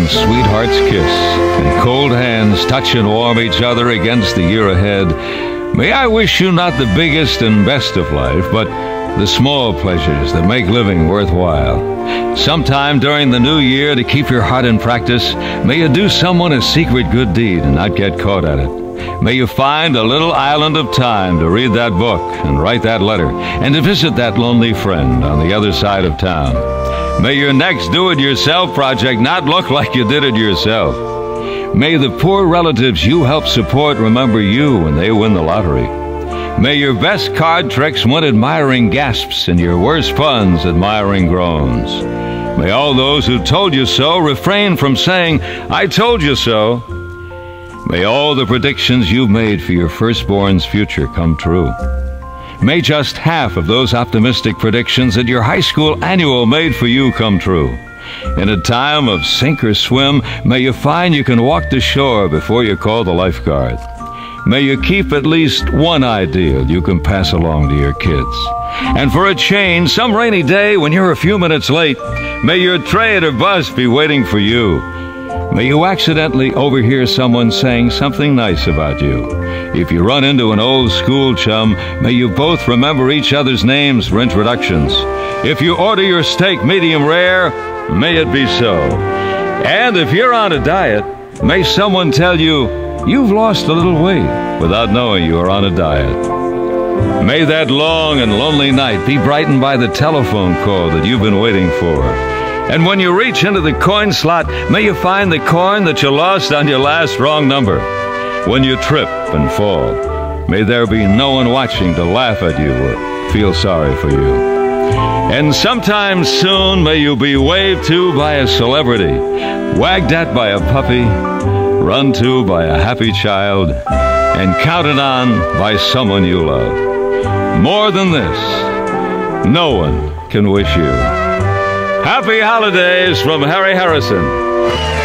sweetheart's kiss and cold hands touch and warm each other against the year ahead, may I wish you not the biggest and best of life, but the small pleasures that make living worthwhile. Sometime during the new year, to keep your heart in practice, may you do someone a secret good deed and not get caught at it. May you find a little island of time to read that book and write that letter and to visit that lonely friend on the other side of town. May your next do-it-yourself project not look like you did it yourself. May the poor relatives you help support remember you when they win the lottery. May your best card tricks win admiring gasps and your worst puns admiring groans. May all those who told you so refrain from saying, "I told you so." May all the predictions you've made for your firstborn's future come true. May just half of those optimistic predictions that your high school annual made for you come true. In a time of sink or swim, may you find you can walk the shore before you call the lifeguard. May you keep at least one ideal you can pass along to your kids. And for a change, some rainy day when you're a few minutes late, may your tray at a bus be waiting for you. May you accidentally overhear someone saying something nice about you. If you run into an old school chum, may you both remember each other's names for introductions. If you order your steak medium rare, may it be so. And if you're on a diet, may someone tell you you've lost a little weight without knowing you are on a diet. May that long and lonely night be brightened by the telephone call that you've been waiting for. And when you reach into the coin slot, may you find the coin that you lost on your last wrong number. When you trip and fall, may there be no one watching to laugh at you or feel sorry for you. And sometime soon, may you be waved to by a celebrity, wagged at by a puppy, run to by a happy child, and counted on by someone you love. More than this, no one can wish you. Happy holidays from Harry Harrison.